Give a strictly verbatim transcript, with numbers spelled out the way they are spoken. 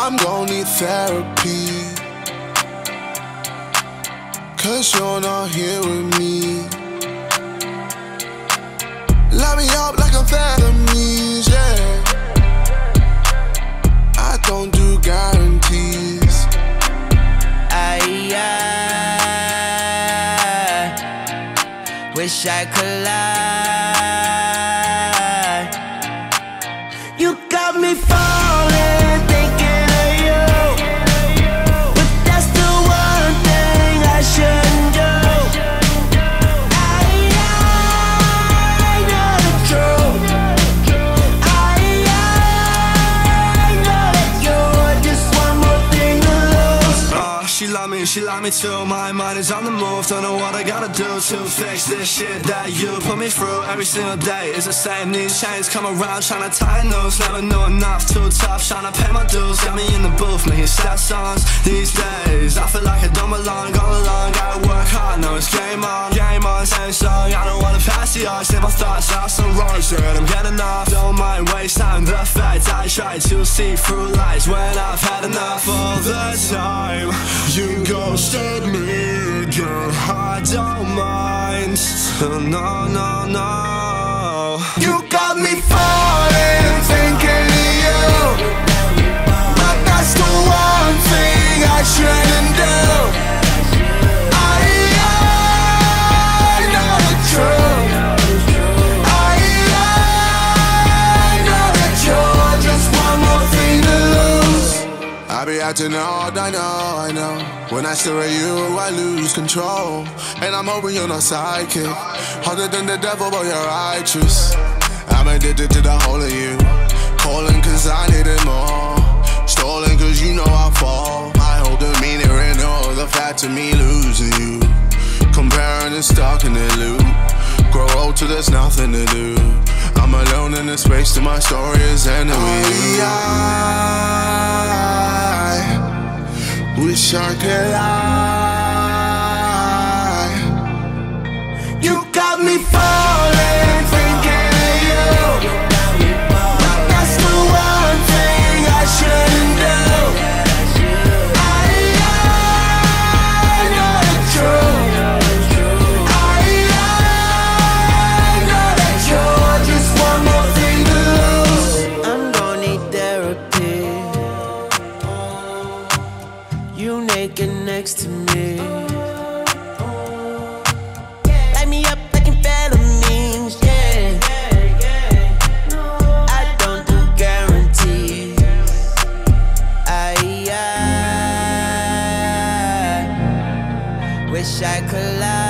I'm gon' need therapy, cause you're not here with me. Light me up like amphetamines, yeah. I don't do guarantees. I, I wish I could lie. You got me falling, thinking of you, but that's the one thing I shouldn't do. I, I know the truth. I, I know that you're just one more thing to lose. Uh, she love me, she love me too. My mind is on the move, don't know what I gotta do to fix this shit that you put me through. Every single day is the same. These chains come around, trying to tie a noose. Never know enough, too tough, trying to pay my dues. Got me in the booth, making sad songs. These days, I feel like I don't belong. All along, gotta work hard, now it's game on. Game on, same song, I don't wanna pass the arch. Say my thoughts are some wrong shit, I'm getting off. Don't mind waste time, the fact I try to see through lies when I've had enough. All the time, you ghosted me again. I don't mind, no, no, no. You got me falling, thinking of you, but that's the one thing I shouldn't do. I, I know the truth. I, I know that you're just one more thing to lose. I be acting odd, I know, I know. When I stare at you, I lose control. And I'm hoping you're not psychic. Harder than the devil, but you're righteous. I'm addicted to the whole of you. Calling cause I need it more. Stalling cause you know I fall. I hold the meaning in all the fact of me losing you. Comparing and stuck in the loop. Grow old till there's nothing to do. I'm alone in the space till my story is ending with you. I wish I could lie. You got me falling, thinking of you, but that's the one thing I shouldn't do. I, I know the truth. I, I know that you're just one more thing to lose. I'm gonna need therapy. You naked next to me. Light me up like amphetamines, yeah. I don't do guarantees. I, I wish I could lie.